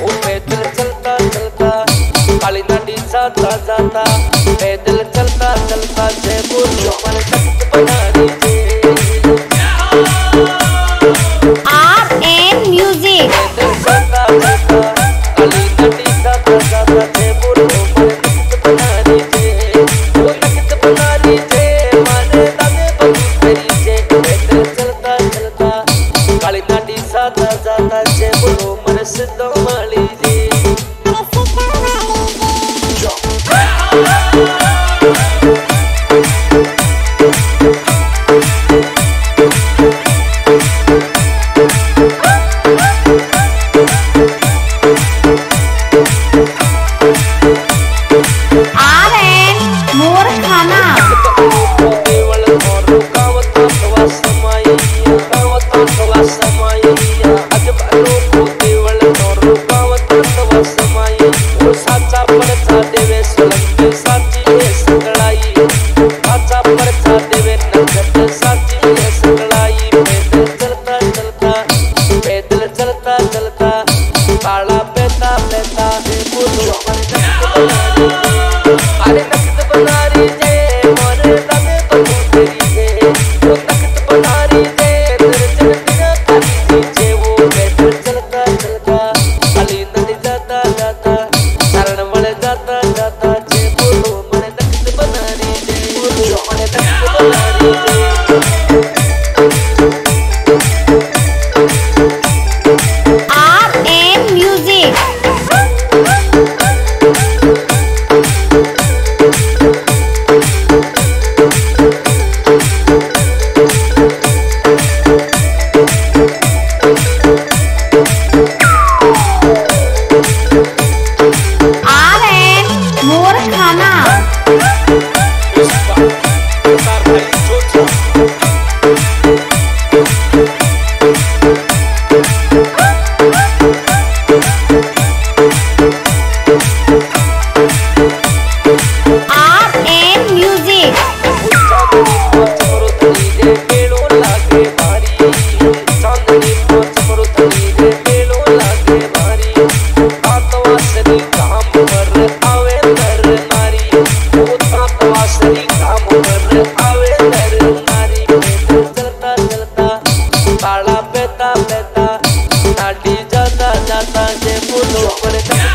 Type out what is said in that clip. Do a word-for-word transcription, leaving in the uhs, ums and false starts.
पैदल चलता चलता काली नदी जाता जाता पैदल चलता चलता जयपुर पर तख्त बना दीजिए। R N music. पैदल चलता चलता काली नदी जाता जाता जयपुर पर तख्त बना दीजिए। वो तख्त बना दीजिए मारे दादे बबू तेरी जे। पैदल चलता चलता काली नदी जाता जाता जयपुर मन सिद्धो माली जी। आर एन मोर खाना। केवल और गावत तवा समाई गावत तवा समाई अजबारो को केवल और गावत तवा समाई। वो साचा परचा देवे सोलंकी साची है संगड़ाई। साचा परचा देवे नगद साची है संगड़ाई। पैदल चलता चलता पैदल चलता चलता काला पैता पैता बोलो अरे तख्त बना दीजिए मोरे दादे बबू तेरी जे। वो तख्त बना दीजिए तेरे चलती ना काली दीजिए। वो पैदल चलता चलता काली नदी जाता जाता शरण बड़ जाता जाता जे। बोलो मोरे तख्त बना दीजिए बोलो मोरे तख्त बना दीजिए। R N music. R N मोर खाना। R N music. काला पैता पैता नाडी जाता जाता जे। बोलो पर